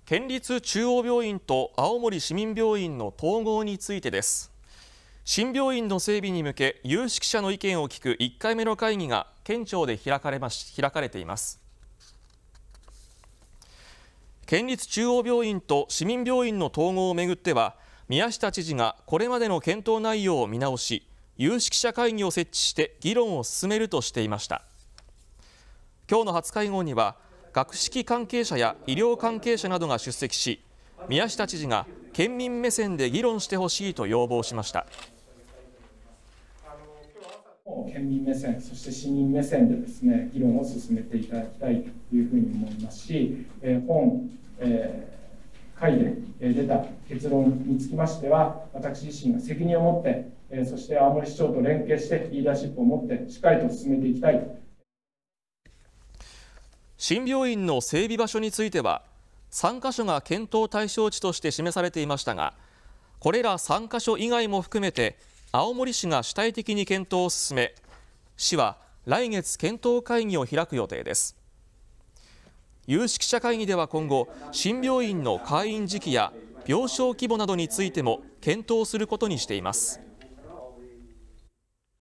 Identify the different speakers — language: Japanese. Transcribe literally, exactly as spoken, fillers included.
Speaker 1: 県立中央病院と青森市民病院の統合についてです。新病院の整備に向け有識者の意見を聞くいっかいめの会議が県庁で開かれまし、開かれています。県立中央病院と市民病院の統合をめぐっては、宮下知事がこれまでの検討内容を見直し、有識者会議を設置して議論を進めるとしていました。今日の初会合には学識関係者や医療関係者などが出席し、宮下知事が県民目線で議論してほしいと要望しました。
Speaker 2: 県民目線、そして市民目線でですね、議論を進めていただきたいというふうに思いますし、えー、本、えー、会で出た結論につきましては、私自身が責任を持って、えー、そして青森市長と連携してリーダーシップを持ってしっかりと進めていきたい。
Speaker 1: 新病院の整備場所については、さんかしょが検討対象地として示されていましたが、これらさんかしょ以外も含めて青森市が主体的に検討を進め、市は来月検討会議を開く予定です。有識者会議では今後、新病院の開院時期や病床規模などについても検討することにしています。